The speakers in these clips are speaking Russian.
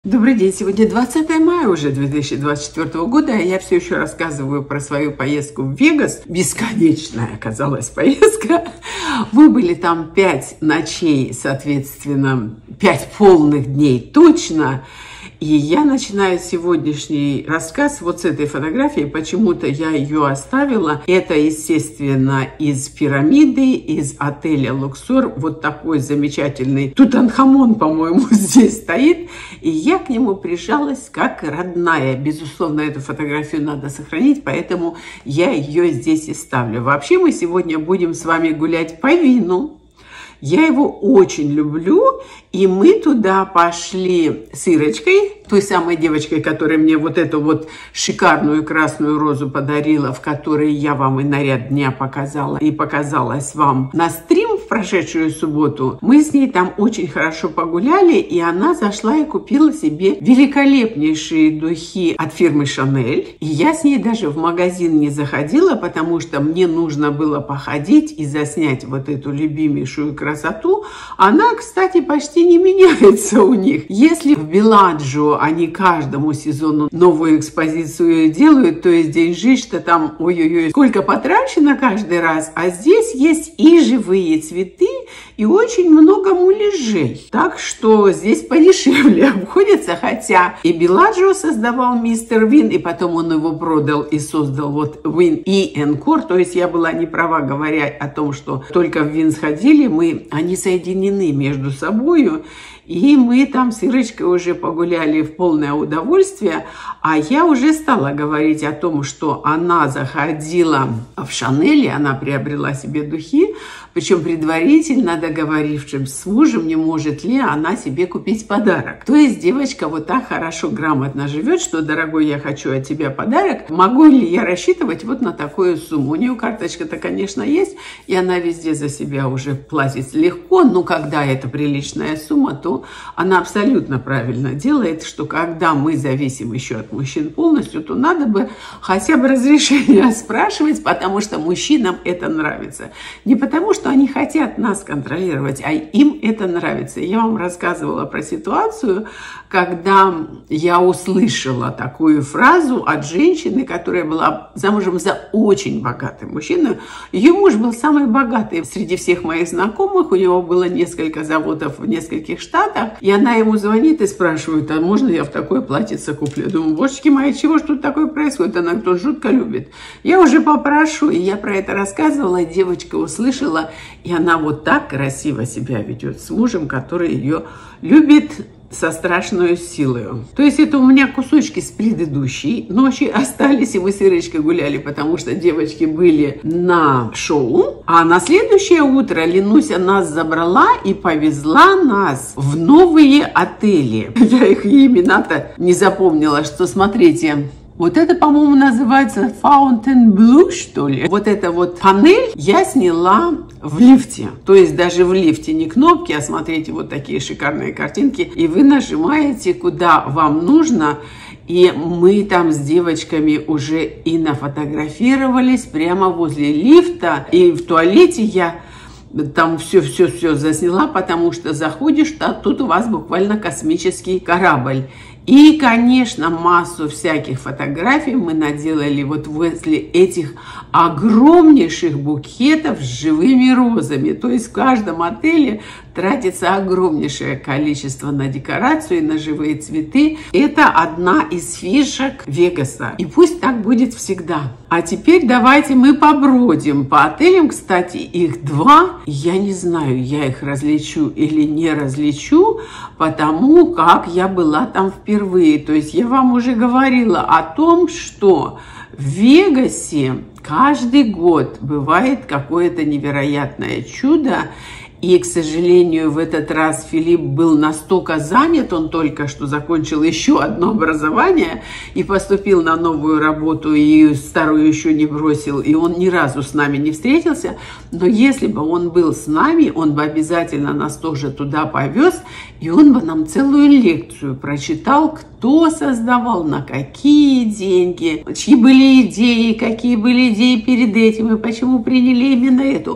Добрый день, сегодня 20 мая уже 2024 года, и я все еще рассказываю про свою поездку в Вегас. Бесконечная оказалась поездка. Мы были там 5 ночей, соответственно, 5 полных дней точно. И я начинаю сегодняшний рассказ вот с этой фотографии. Почему-то я ее оставила. Это, естественно, из пирамиды, из отеля Luxor. Вот такой замечательный Тутанхамон, по-моему, здесь стоит. И я к нему прижалась как родная. Безусловно, эту фотографию надо сохранить, поэтому я ее здесь и ставлю. Вообще мы сегодня будем с вами гулять по Вину. Я его очень люблю, и мы туда пошли с Ирочкой, той самой девочкой, которая мне вот эту вот шикарную красную розу подарила, в которой я вам и наряд дня показала, и показалась вам на стрим в прошедшую субботу. Мы с ней там очень хорошо погуляли, и она зашла и купила себе великолепнейшие духи от фирмы Chanel. И я с ней даже в магазин не заходила, потому что мне нужно было походить и заснять вот эту любимейшую красоту. Она, кстати, почти не меняется у них. Если в Белладжо они каждому сезону новую экспозицию делают, то есть день Жижта, там ой-ой-ой, сколько потрачено каждый раз, а здесь есть и живые цветы, и очень много муляжей. Так что здесь подешевле обходится, хотя и Белладжо создавал мистер Вин, и потом он его продал и создал вот Вин и Encore, то есть я была не права, говоря о том, что только в Вин сходили, они соединены между собою. И мы там с Ирочкой уже погуляли в полное удовольствие, а я уже стала говорить о том, что она заходила в Шанель, она приобрела себе духи, причем предварительно договорившись с мужем, не может ли она себе купить подарок. То есть девочка вот так хорошо, грамотно живет, что, дорогой, я хочу от тебя подарок, могу ли я рассчитывать вот на такую сумму? У нее карточка-то, конечно, есть, и она везде за себя уже платит легко, но когда это приличная сумма, то она абсолютно правильно делает, что когда мы зависим еще от мужчин полностью, то надо бы хотя бы разрешение спрашивать, потому что мужчинам это нравится. Не потому что они хотят нас контролировать, а им это нравится. Я вам рассказывала про ситуацию, когда я услышала такую фразу от женщины, которая была замужем за очень богатым мужчиной. Ее муж был самый богатый среди всех моих знакомых, у него было несколько заводов в нескольких штатах, и она ему звонит и спрашивает, а можно я в такое платьице куплю? Я думаю, божечки мои, чего ж тут такое происходит? Она кто жутко любит. Я уже попрошу, и я про это рассказывала, девочка услышала, и она вот так красиво себя ведет с мужем, который ее любит со страшной силой. То есть это у меня кусочки с предыдущей ночи остались, и мы с Ирочкой гуляли, потому что девочки были на шоу. А на следующее утро Ленуся нас забрала и повезла нас в новые отели. Я их имена-то не запомнила, что смотрите. Вот это, по-моему, называется Fontainebleau, что ли. Вот эта вот панель я сняла в лифте. То есть даже в лифте не кнопки, а смотрите, вот такие шикарные картинки. И вы нажимаете, куда вам нужно. И мы там с девочками уже и нафотографировались прямо возле лифта. И в туалете я там все засняла, потому что заходишь, а тут у вас буквально космический корабль. И, конечно, массу всяких фотографий мы наделали вот возле этих огромнейших букетов с живыми розами. То есть в каждом отеле тратится огромнейшее количество на декорацию и на живые цветы. Это одна из фишек Вегаса. И пусть так будет всегда. А теперь давайте мы побродим по отелям. Кстати, их 2. Я не знаю, я их различу или не различу, потому как я была там впервые. То есть я вам уже говорила о том, что в Вегасе каждый год бывает какое-то невероятное чудо. И, к сожалению, в этот раз Филипп был настолько занят, он только что закончил еще одно образование и поступил на новую работу, и старую еще не бросил, и он ни разу с нами не встретился. Но если бы он был с нами, он бы обязательно нас тоже туда повез, и он бы нам целую лекцию прочитал, кто создавал, на какие деньги, чьи были идеи, какие были идеи перед этим, и почему приняли именно эту.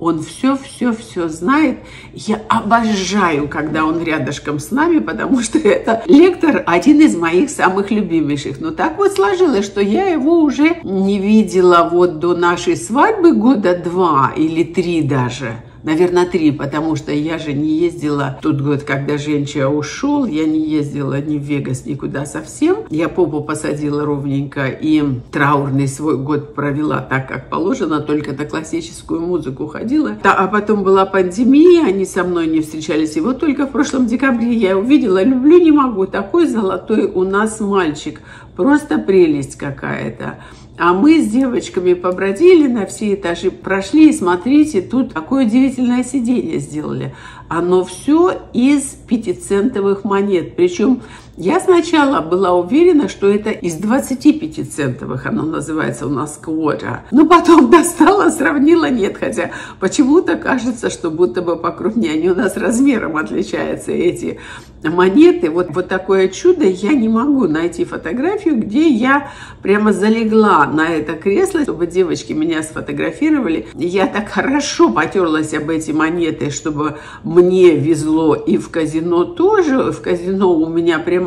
Он все знает. Я обожаю, когда он рядышком с нами, потому что это лектор один из моих самых любимейших. Но так вот сложилось, что я его уже не видела вот до нашей свадьбы года 2 или 3 даже. Наверное, 3, потому что я же не ездила тот год, когда Женча ушел, я не ездила ни в Вегас, никуда совсем. Я попу посадила ровненько и траурный свой год провела так, как положено, только на классическую музыку ходила. А потом была пандемия, они со мной не встречались. И вот только в прошлом декабре я увидела, люблю не могу, такой золотой у нас мальчик, просто прелесть какая-то. А мы с девочками побродили на все этажи, прошли, и смотрите, тут такое удивительное сиденье сделали. Оно все из 5-центовых монет. Причем я сначала была уверена, что это из 25-центовых, оно называется у нас quarter. Но потом достала, сравнила, нет, хотя почему-то кажется, что будто бы покрупнее. Они у нас размером отличаются, эти монеты. Вот такое чудо, я не могу найти фотографию, где я прямо залегла на это кресло, чтобы девочки меня сфотографировали. Я так хорошо потерлась об эти монеты, чтобы мне везло и в казино тоже. В казино у меня прямо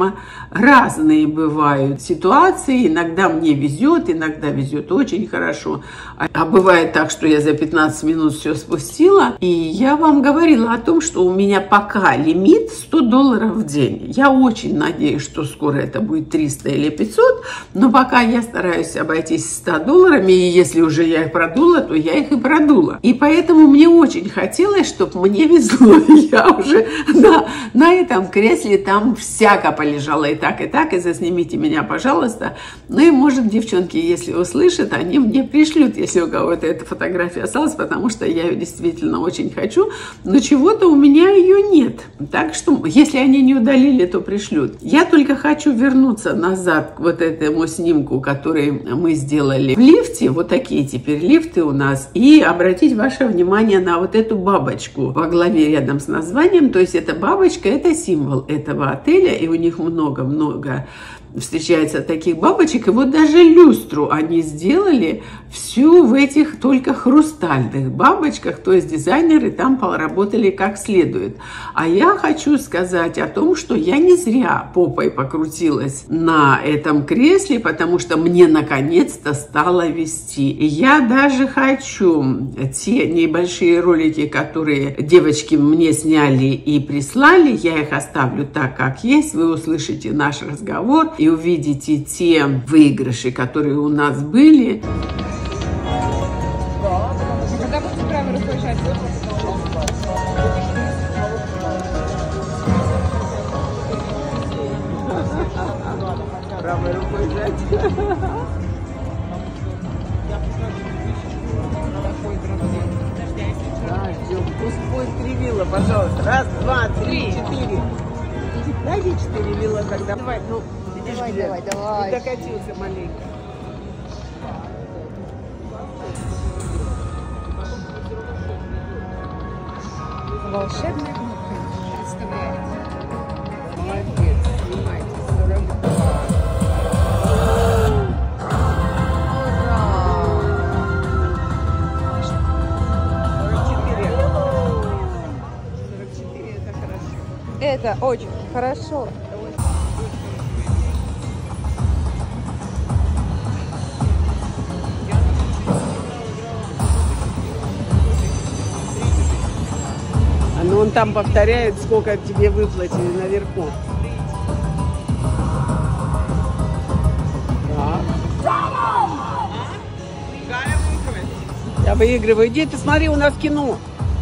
разные бывают ситуации. Иногда мне везет, иногда везет очень хорошо. А бывает так, что я за 15 минут все спустила. И я вам говорила о том, что у меня пока лимит $100 в день. Я очень надеюсь, что скоро это будет 300 или 500. Но пока я стараюсь обойтись $100. И если уже я их продула, то я их и продула. И поэтому мне очень хотелось, чтобы мне везло. Я уже на этом кресле там всяко полежала и так, и заснимите меня, пожалуйста. Ну и, может, девчонки, если услышат, они мне пришлют, если у кого-то эта фотография осталась, потому что я ее действительно очень хочу, но чего-то у меня ее нет. Так что, если они не удалили, то пришлют. Я только хочу вернуться назад к вот этому снимку, который мы сделали в лифте, вот такие теперь лифты у нас, и обратить ваше внимание на вот эту бабочку во главе рядом с названием. То есть эта бабочка, это символ этого отеля, и у них много-много встречается таких бабочек. И вот даже люстру они сделали всю в этих только хрустальных бабочках. То есть дизайнеры там поработали как следует. А я хочу сказать о том, что я не зря попой покрутилась на этом кресле, потому что мне наконец-то стало вести. И я даже хочу те небольшие ролики, которые девочки мне сняли и прислали, я их оставлю так, как есть. Вы услышите наш разговор и увидите те выигрыши, которые у нас были. Когда будете правой рукой жать? Правой рукой жать. Да, ждем. Пусть будет 3 вилла, пожалуйста. 1, 2, 3, 4. Дайте 4 вилла тогда. Давай, ну. Давай. Докатился маленько. Волшебная кнопка. Представляете? Молодец, снимайте. 42. Это очень хорошо. Но он там повторяет, сколько тебе выплатили наверху. Я выигрываю. Иди, ты смотри, у нас кино.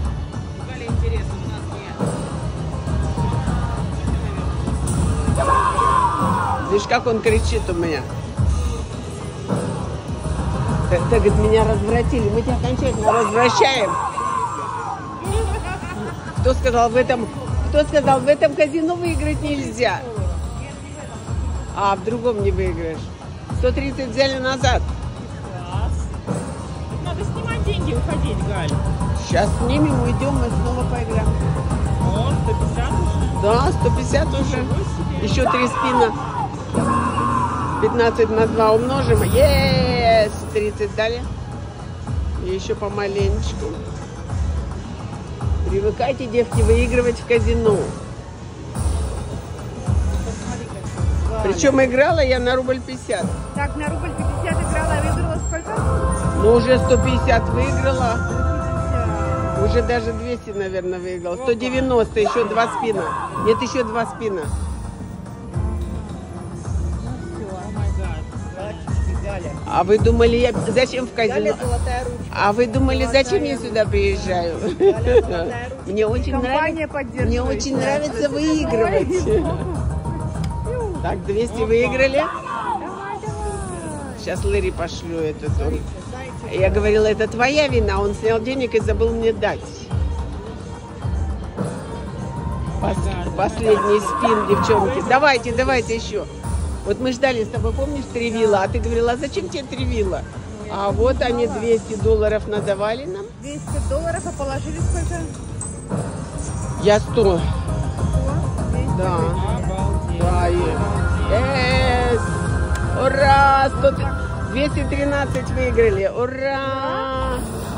Видишь, как он кричит у меня. Так, говорит, меня развратили. Мы тебя окончательно развращаем. Кто сказал, в этом казино выиграть нельзя? А в другом не выиграешь. 130 взяли назад. Надо снимать деньги, уходить, Галь. Сейчас снимем, уйдем и снова поиграем. О, 150 уже? Да, 150 уже. Еще 3 спина. 15 на 2 умножим. Есть! 30 дали. И еще помаленечку. Привыкайте, девки, выигрывать в казино. Причем играла я на рубль 50. Так, на рубль 50 играла, выиграла сколько? Ну, уже 150 выиграла. Уже даже 200, наверное, выиграла. 190, еще 2 спина. Нет, еще 2 спина. А вы думали, я зачем в казино? А вы думали, зачем я сюда приезжаю? Мне очень нравится выигрывать. Так, 200 выиграли. Сейчас Лэри пошлю эту. Я говорила, это твоя вина. Он снял денег и забыл мне дать. Последний спин, девчонки. Давайте еще. Вот мы ждали с тобой, помнишь, 3 вилла, а ты говорила, а зачем тебе 3 вилла? А вот они $200 надавали нам. $200, а положили сколько? Я 100. Да. Да. Ура! 213 выиграли. Ура!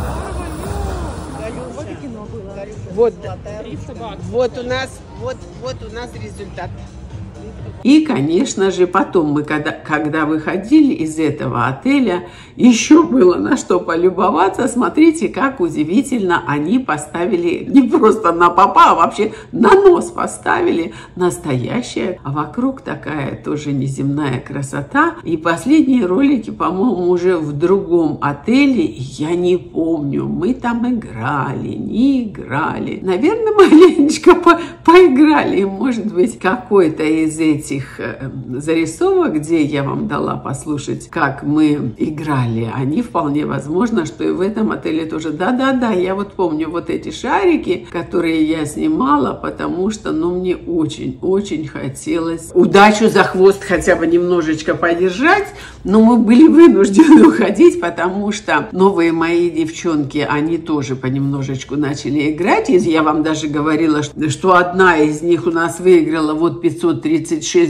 Вот у нас результат. И, конечно же, потом мы, когда выходили из этого отеля, еще было на что полюбоваться. Смотрите, как удивительно они поставили, не просто на попа, а вообще на нос поставили настоящее. А вокруг такая тоже неземная красота. И последние ролики, по-моему, уже в другом отеле. Я не помню, мы там играли, не играли. Наверное, маленечко поиграли. Может быть, какой-то из этих зарисовок, где я вам дала послушать, как мы играли, они вполне возможно, что и в этом отеле тоже. Да, я вот помню вот эти шарики, которые я снимала, потому что, мне очень хотелось удачу за хвост хотя бы немножечко подержать, но мы были вынуждены уходить, потому что новые мои девчонки, они тоже понемножечку начали играть, и я вам даже говорила, что одна из них у нас выиграла вот $536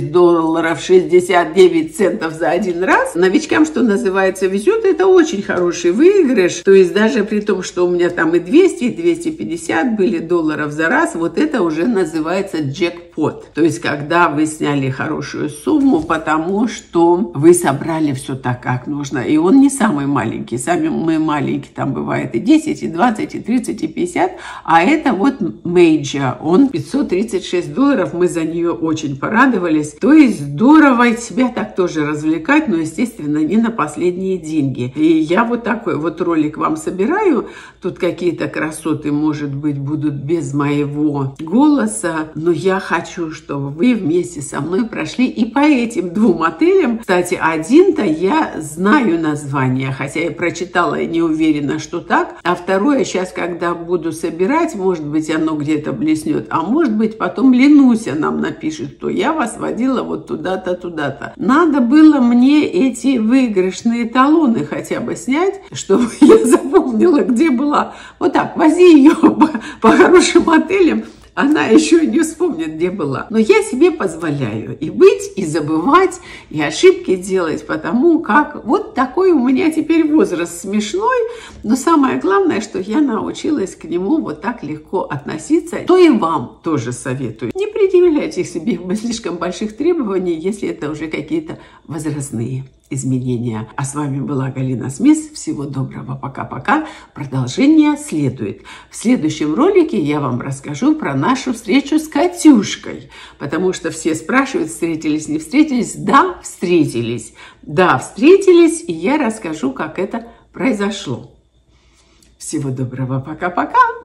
69 центов за один раз. Новичкам, что называется, везет, это очень хороший выигрыш. То есть даже при том, что у меня там и 200, и 250 были долларов за раз, вот это уже называется джекпот. То есть когда вы сняли хорошую сумму, потому что вы собрали все так, как нужно. И он не самый маленький. Сами мы маленькие, там бывает и 10, и 20, и 30, и 50. А это вот мейджор. Он $536. Мы за нее очень порадовались. То есть здорово себя так тоже развлекать, но, естественно, не на последние деньги. И я вот такой вот ролик вам собираю. Тут какие-то красоты, может быть, будут без моего голоса, но я хочу, чтобы вы вместе со мной прошли и по этим 2 отелям. Кстати, один-то я знаю название, хотя я прочитала и не уверена, что так. А второе, сейчас, когда буду собирать, может быть, оно где-то блеснет, а может быть, потом Ленуся нам напишет, что я вас водила вот туда-то, туда-то. Надо было мне эти выигрышные талоны хотя бы снять, чтобы я запомнила, где была. Вот так, вози ее по хорошим отелям. Она еще не вспомнит, где была. Но я себе позволяю и быть, и забывать, и ошибки делать, потому как вот такой у меня теперь возраст смешной. Но самое главное, что я научилась к нему вот так легко относиться. То и вам тоже советую. Не предъявляйте себе слишком больших требований, если это уже какие-то возрастные изменения. А с вами была Галина Смис. Всего доброго. Пока-пока. Продолжение следует. В следующем ролике я вам расскажу про нашу встречу с Катюшкой. Потому что все спрашивают, встретились, не встретились. Да, встретились. Да, встретились. И я расскажу, как это произошло. Всего доброго. Пока-пока.